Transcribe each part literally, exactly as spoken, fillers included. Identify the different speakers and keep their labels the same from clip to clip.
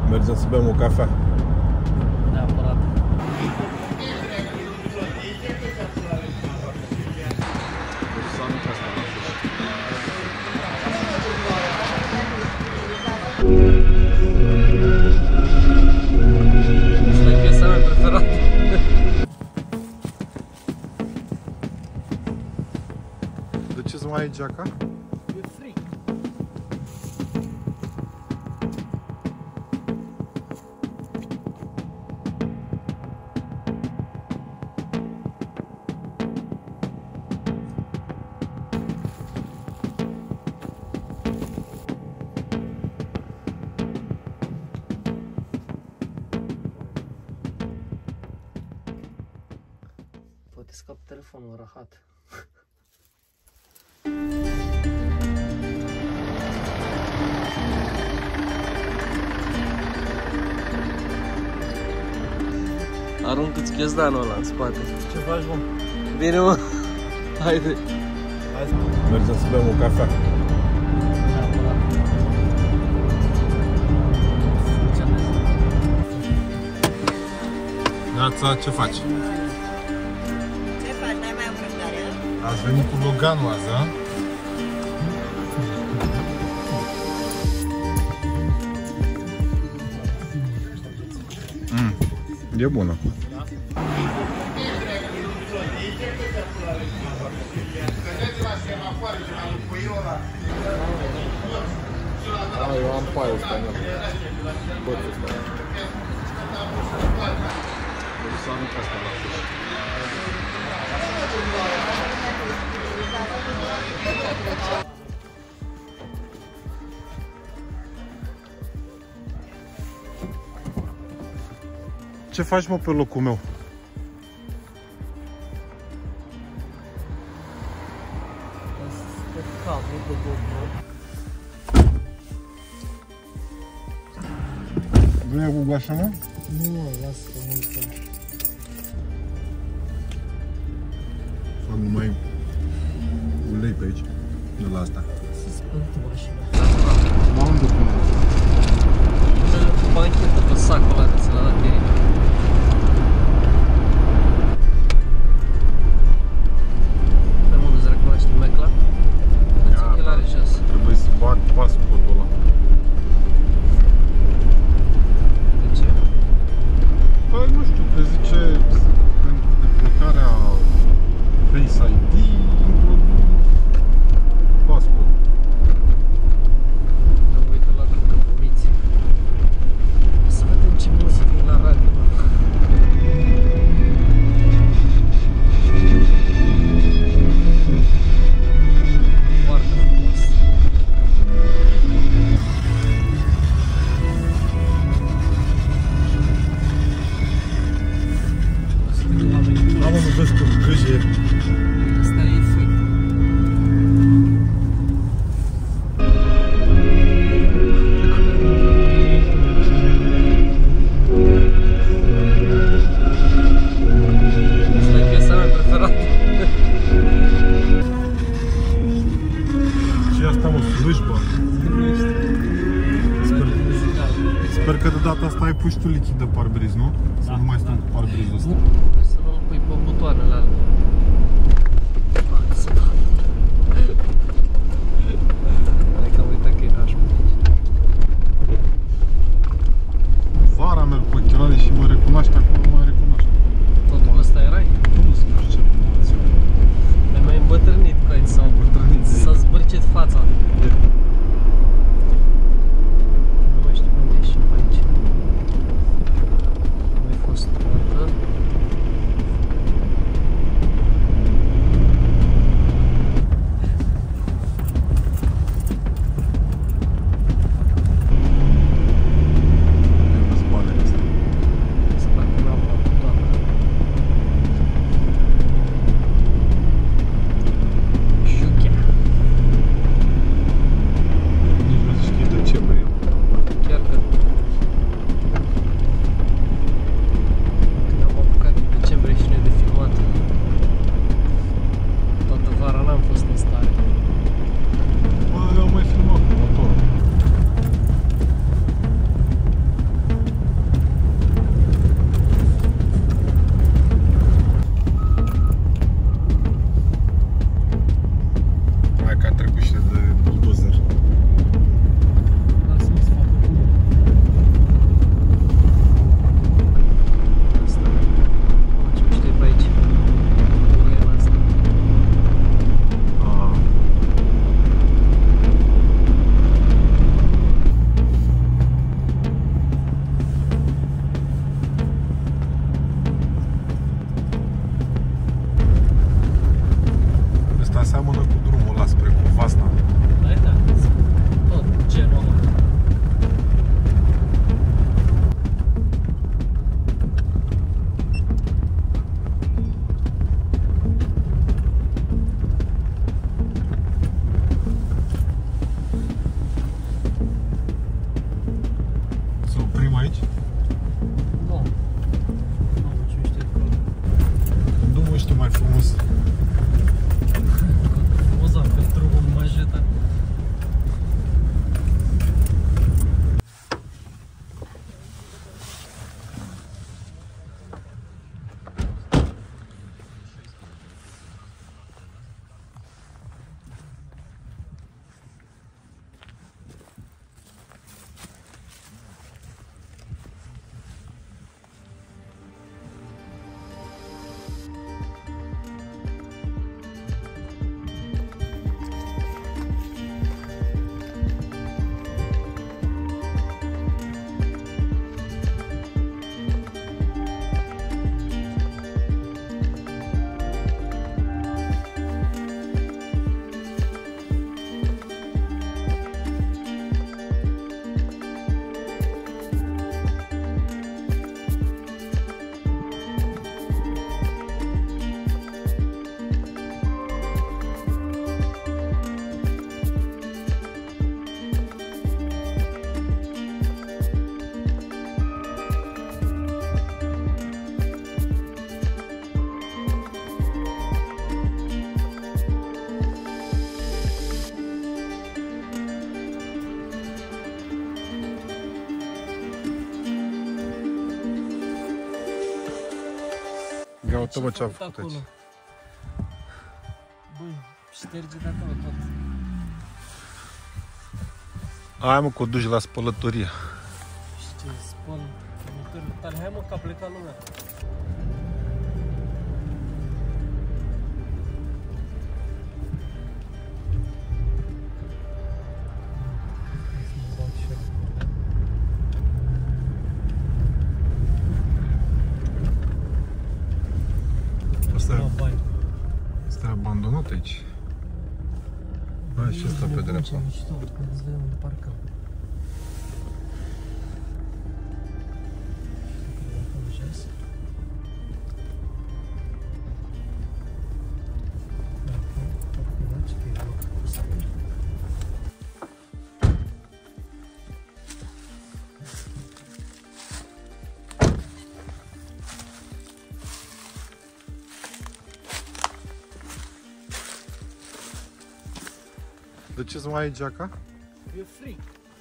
Speaker 1: Mergem să bem o cafea.
Speaker 2: Neapărat. Asta e piesa mea preferată.
Speaker 1: De ce să mai ai geaca?
Speaker 2: E frig. Poate scap telefonul rahat. Aruncă-ți chezdanul ăla în spate.
Speaker 1: Ce faci, mă?
Speaker 2: Bine, mă. Haide.
Speaker 1: Hai, mergem să bem o cafea. Neața, ce faci?
Speaker 3: Ce faci? N-ai mai avut răbdare?
Speaker 1: Ați venit cu Loganul azi, a? Mm, e bună. A, eu am paiul ăsta, nu. Botul ăsta. Deci să am asta la fel. Ce faci, mă, pe locul meu?
Speaker 2: Este cablu de Godmode.
Speaker 1: Vrei cu goașa, mă?
Speaker 2: Nu, lasă-o multă.
Speaker 1: Fac numai ulei pe aici, de la asta.
Speaker 2: Să spăl tu mașina.
Speaker 1: Mă unde cu mă?
Speaker 2: Dă-le cu banchetă pe sacul ăla de ți l-a dat Irina. Pe unde îți recunoaște mecla? Dă-ți ochelare jos.
Speaker 1: Trebuie să bag pasportul ăla.
Speaker 2: De ce?
Speaker 1: Păi nu știu, că zice pentru deblocarea Face I D pasport.
Speaker 2: Am uitat la cum că vomiți. Să vedem ce muzică e la radio. Foarte frumos.
Speaker 1: Am mă vezi cu gâje.
Speaker 2: Asta e fân. Asta e piesa mea preferată.
Speaker 1: Și asta, mă, slujbă. Sper, sper că de data asta ai pus tu lichid de parbriz, nu? Să nu mai stăm cu parbrizul ăsta.
Speaker 2: Să nu-l pui pe butoanele alea. Să dă. Hai că am uitat că e nașul.
Speaker 1: Vara merg pe ochelare și mă recunoaște, acum nu mă recunoaște.
Speaker 2: Tot cu ăsta erai?
Speaker 1: Nu știu ce promoție.
Speaker 2: Ai mai îmbătrânit cu aici sau
Speaker 1: Îmbătrânit,
Speaker 2: s-a zbârcit fața. Nu mai știu unde ești pe aici. Am mai fost toată. Sper că n-am
Speaker 1: aici?
Speaker 2: Nu. Nu, ce știu acolo.
Speaker 1: Nu știu mai frumos.
Speaker 2: Frumos, că drumul nu mă ajută.
Speaker 1: Ia uite-mă ce-am făcut aici.
Speaker 2: Băi, șterge de acolo tot.
Speaker 1: Hai mă, că o duci la spălătorie.
Speaker 2: Și ce spăl, mătări tale. Hai mă, că a plecat lumea.
Speaker 1: Este abandonat aici. Hai și asta pe dreapta.
Speaker 2: Ce mișto, când îți vedem în parcă.
Speaker 1: De ce să mai ai geaca?
Speaker 2: E frig.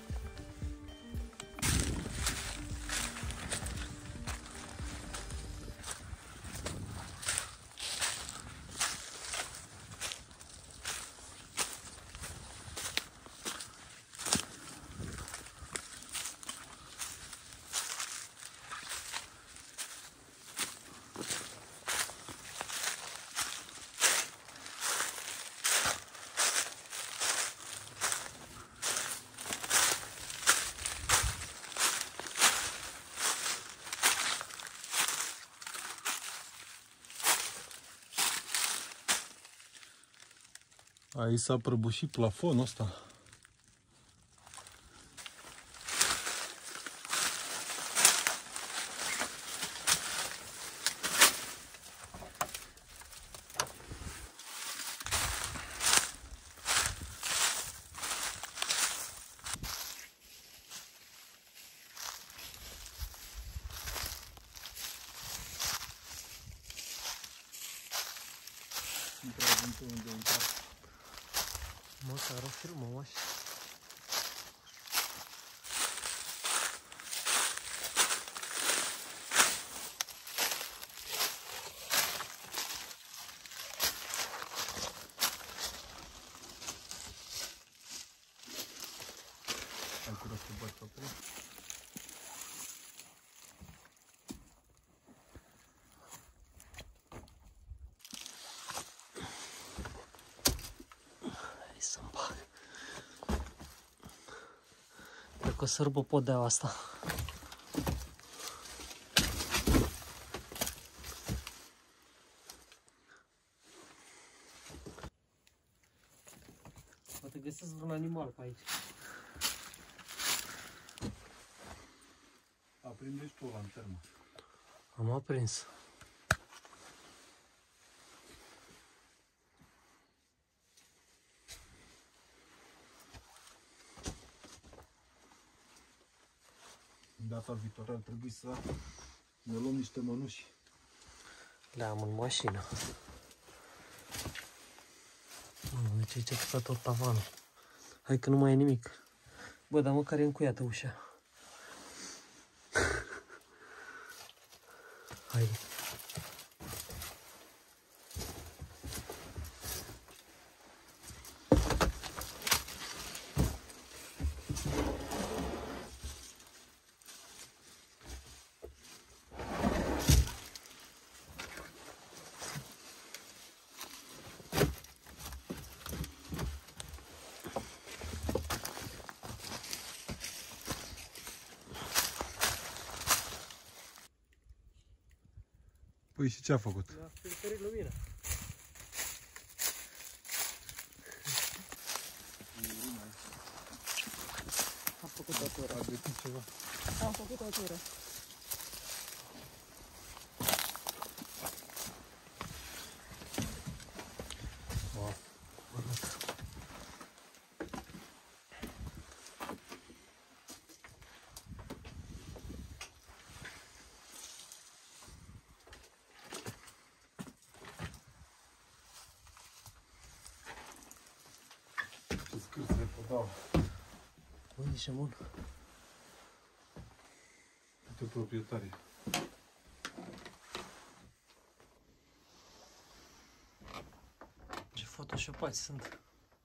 Speaker 1: Aici s-a prăbușit plafonul ăsta. Unde intra.
Speaker 2: Mă, că ară frumos.
Speaker 1: Hai curat cu băți acolo.
Speaker 2: Că sărbă podeaua asta. Poate găsesc vreun animal pe aici.
Speaker 1: Aprinde-și tu o lanternă.
Speaker 2: Am aprins.
Speaker 1: Data viitoare ar trebui să ne luăm niște mănuși.
Speaker 2: Le am în mașină. Deci aici a căsat tot tavanul. Hai că nu mai e nimic. Bă, dar măcar e încuiată ușa. Hai.
Speaker 1: Păi și ce a făcut?
Speaker 2: Mi-a filtrat lumina. Am făcut o tură.
Speaker 1: A găsit ceva.
Speaker 3: Am făcut o tură.
Speaker 1: Wow. Ce scârțe podau.
Speaker 2: Uite ce bun.
Speaker 1: Uite proprietarii.
Speaker 2: Ce photoshopați sunt.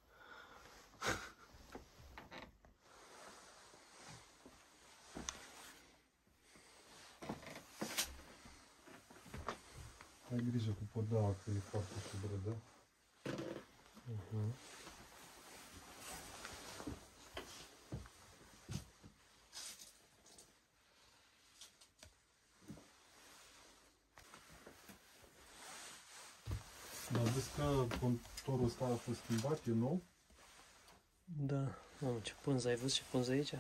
Speaker 1: Ai grijă cu podaua că e foarte subredă.
Speaker 2: Uh-huh.
Speaker 1: Dar vezi că contorul ăsta a fost schimbat, e nou?
Speaker 2: Da. Mamă, ce pânză, ai văzut ce pânză aici?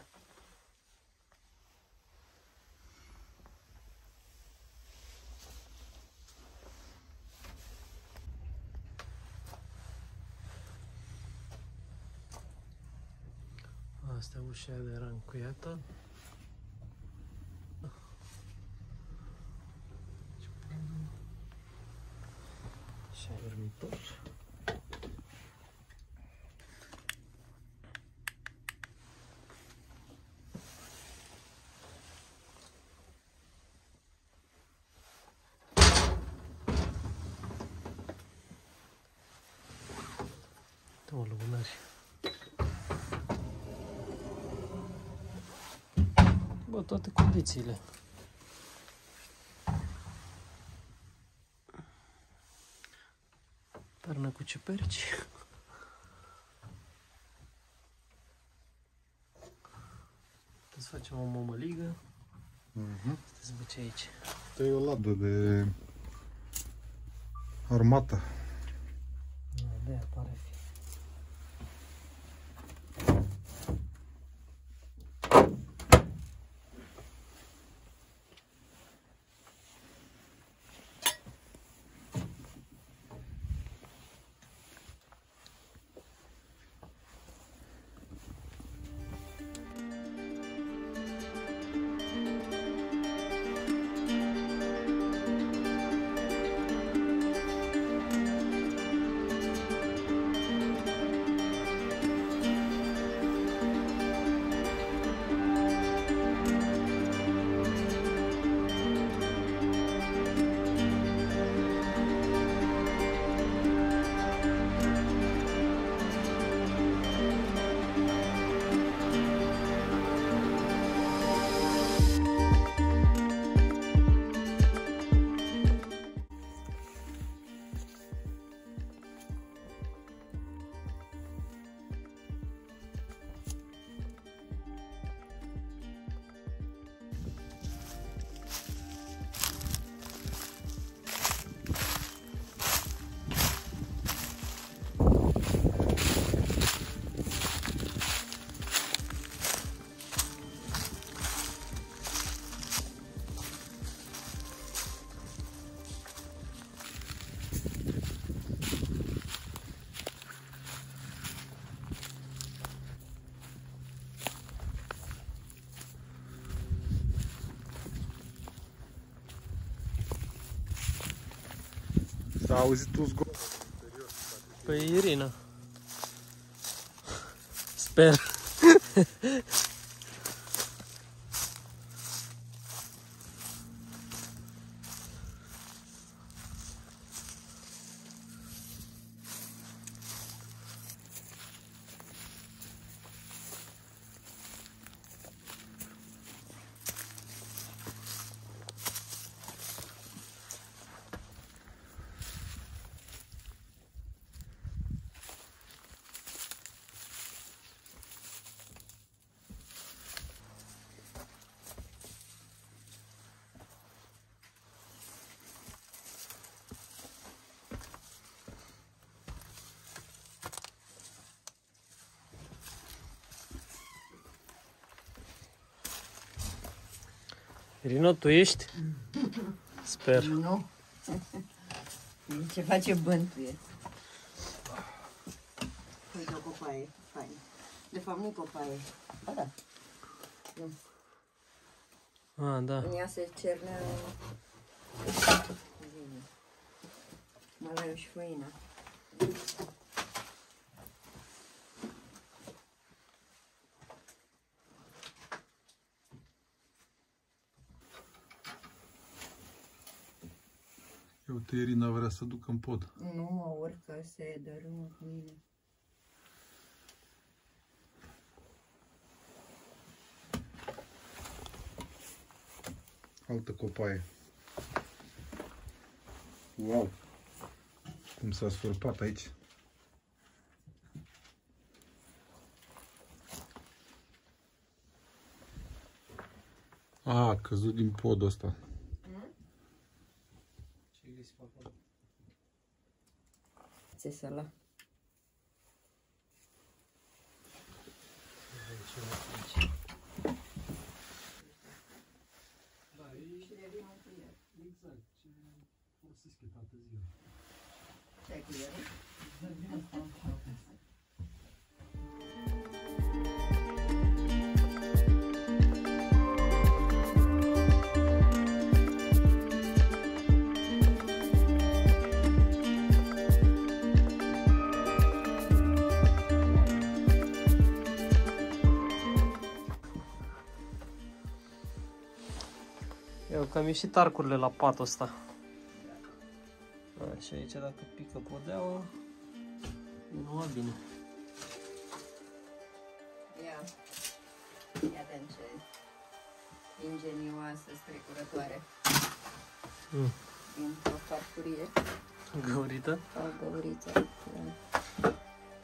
Speaker 2: Asta ușa de era încuiată. Și dormitor. Două lumânări. Bă, toate condițiile. Pernă cu ciuperci. Să facem o mămăligă.
Speaker 1: Mhm.
Speaker 2: Să vă ce aici.
Speaker 1: Asta e o ladă de armată.
Speaker 2: De aia pare fi.
Speaker 1: Da, auzit tu zgomot, serios.
Speaker 2: Păi Irina. Sper. Irina, tu ești? Sper.
Speaker 3: Nu. Ce face bântuie. Uite o copaie, faină. De fapt nu copaie. Ba da.
Speaker 2: Ah, da.
Speaker 3: În ea se cernea malaiul și făina.
Speaker 1: Uite, Irina vrea să ducă în pod.
Speaker 3: Nu mă urcă, se dărâmă cu mine.
Speaker 1: Altă copaie. Wow! Cum s-a surpat aici. A, a căzut din podul ăsta.
Speaker 3: Țesăla.
Speaker 1: Da, e exact ce folosesc eu toată ziua.
Speaker 3: Ce ai cu el?
Speaker 2: Eu că am ieșit arcurile la patul ăsta. Așa, aici dacă pică podeaua, nu va bine.
Speaker 3: Ia. Ia de ce ingenioasă strecurătoare.
Speaker 2: Mm.
Speaker 3: Dintr-o farfurie.
Speaker 2: Găurită?
Speaker 3: O găuriță. Da.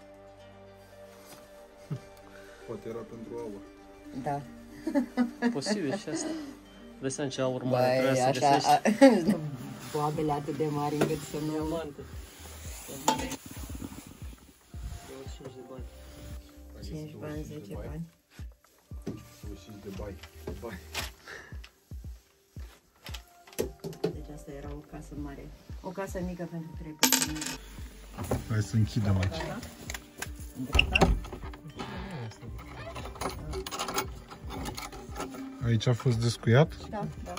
Speaker 1: Poate era pentru ouă.
Speaker 3: Da.
Speaker 2: Posibil și asta. Dă seama ce urma
Speaker 3: Băi,
Speaker 2: trebuia să
Speaker 3: așa,
Speaker 2: găsești.
Speaker 3: a, boabele atât de mari încât să nu...
Speaker 2: Diamante. douăzeci și cinci de bani.
Speaker 3: cinci bani, zece bani.
Speaker 1: douăzeci și cinci de bai. Bai.
Speaker 3: Deci asta era o casă mare. O casă mică pentru trei persoane.
Speaker 1: Hai să închidem aici. Aici a fost descuiat?
Speaker 3: Da, da.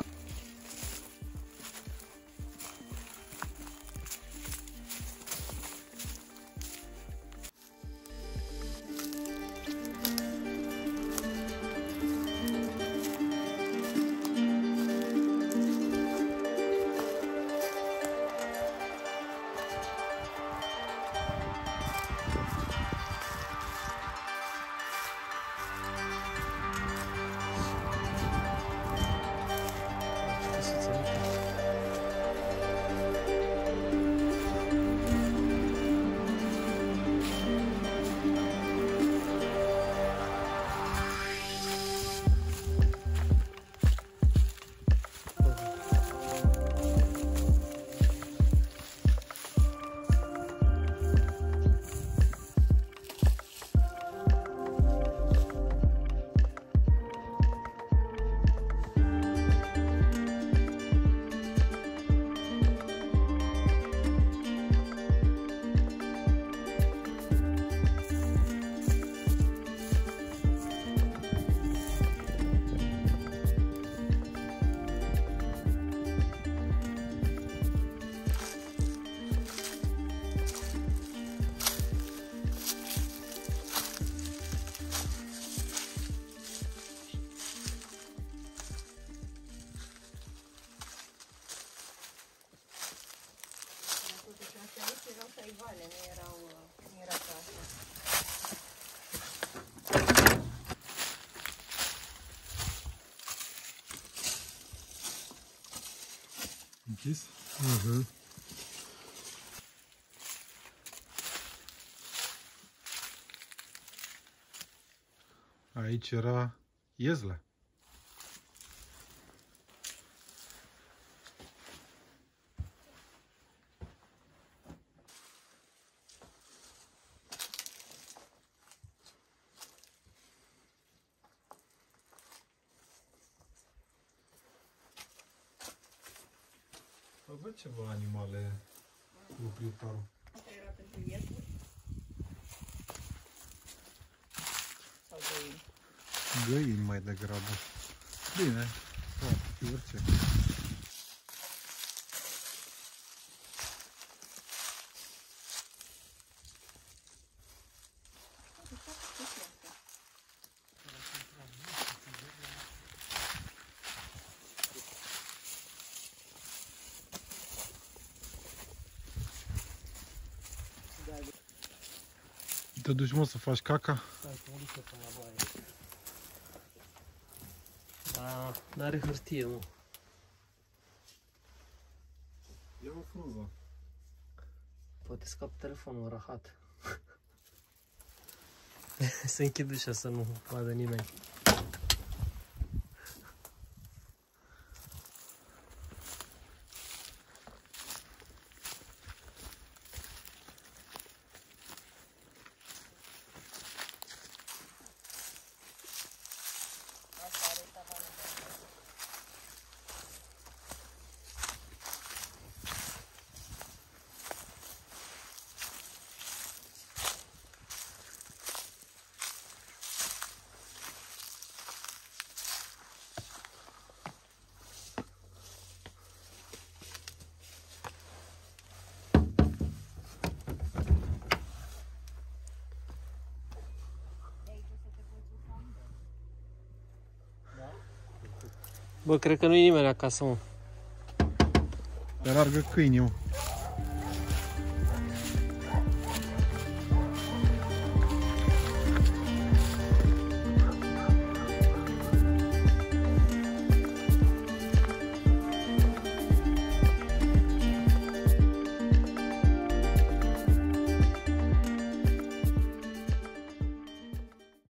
Speaker 1: Închis?
Speaker 2: Mhm.
Speaker 1: Aici era iezla. Văd ceva animale cu proprietarul.
Speaker 3: Asta era pentru iepuri? Sau găini?
Speaker 1: Găini mai degrabă. Bine, poate fi orice. Te duci, mă, să faci caca?
Speaker 2: Stai, că mă duc până la baie. Da, n-are hârtie, mă.
Speaker 1: Ia o frunză.
Speaker 2: Poate scap telefonul rahat. Se închid ușa să nu vadă nimeni. Bă, cred că nu e nimeni acasă, mă.
Speaker 1: Pe largă câinii, mă.